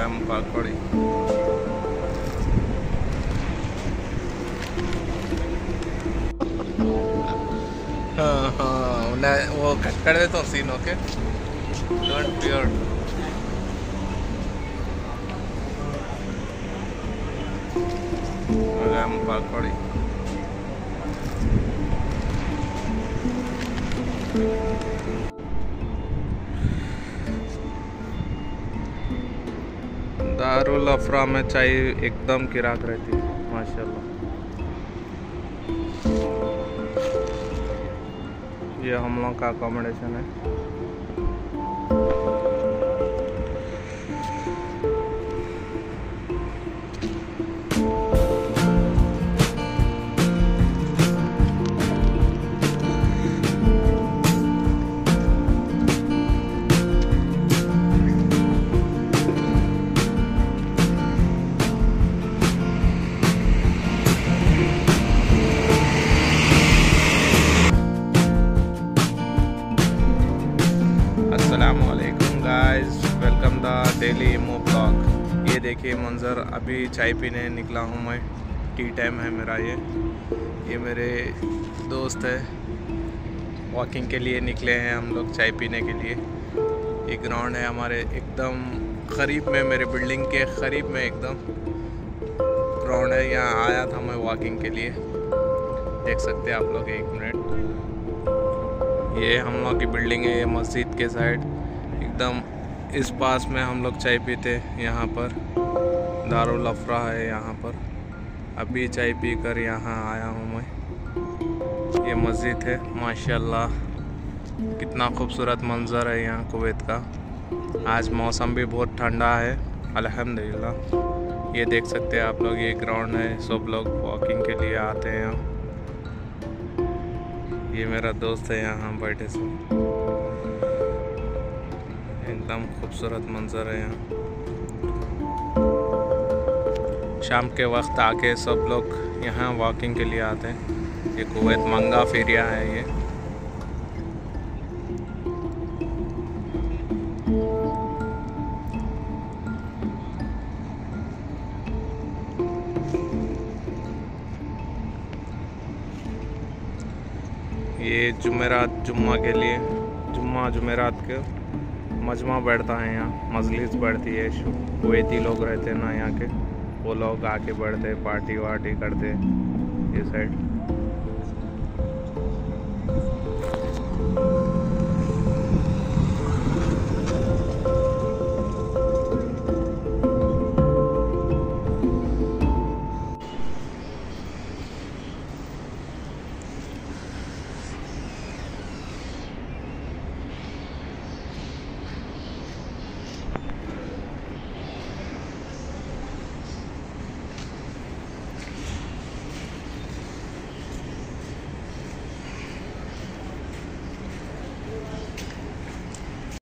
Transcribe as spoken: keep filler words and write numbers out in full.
आम पाकड़ी। हाँ हाँ ना वो कट कर देता हूँ सीन। Okay don't fear. आम पाकड़ी दारुल अफरा में चाय एकदम किराक रहती है माशाल्लाह। ये हम लोग का अकोमोडेशन है। अस्सलामुअलैकुम guys, welcome the daily emo blog. ये देखिए मंज़र, अभी चाय पीने निकला हूँ मैं। टी टाइम है मेरा। ये ये मेरे दोस्त है, वॉकिंग के लिए निकले हैं हम लोग चाय पीने के लिए। ये ग्राउंड है हमारे एकदम करीब में, मेरे बिल्डिंग के करीब में एकदम ग्राउंड है। यहाँ आया था मैं वॉकिंग के लिए, देख सकते हैं आप लोग। एक मिनट, ये हम लोग की बिल्डिंग है, ये मस्जिद के साइड एकदम इस पास में हम लोग चाय पीते। यहाँ पर दारुल अफरा है यहाँ पर। अभी चाय पी कर यहाँ आया हूँ मैं। ये मस्जिद है माशाल्लाह, कितना खूबसूरत मंज़र है यहाँ कुवैत का। आज मौसम भी बहुत ठंडा है अल्हम्दुलिल्लाह। ये देख सकते हैं आप लोग, ये ग्राउंड है, सब लोग वॉकिंग के लिए आते हैं यहाँ। ये मेरा दोस्त है यहाँ बैठे से, एकदम खूबसूरत मंजर है यहाँ। शाम के वक्त आके सब लोग यहाँ वॉकिंग के लिए आते हैं। ये कुवैत मंगा फेरिया है ये। ये जुमेरात जुम्मा के लिए, जुम्मा जुमेरात के मजमा बैठता है यहाँ, मजलिस बैठती है। कुवैती लोग रहते हैं ना यहाँ के, वो लोग आके बैठते, पार्टी वार्टी करते ये साइड।